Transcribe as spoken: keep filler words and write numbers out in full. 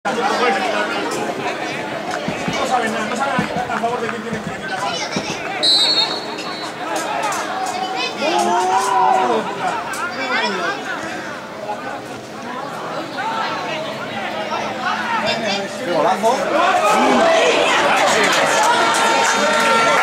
No saben nada, no saben a favor de quién tienen que quitar. ¡Qué golazo!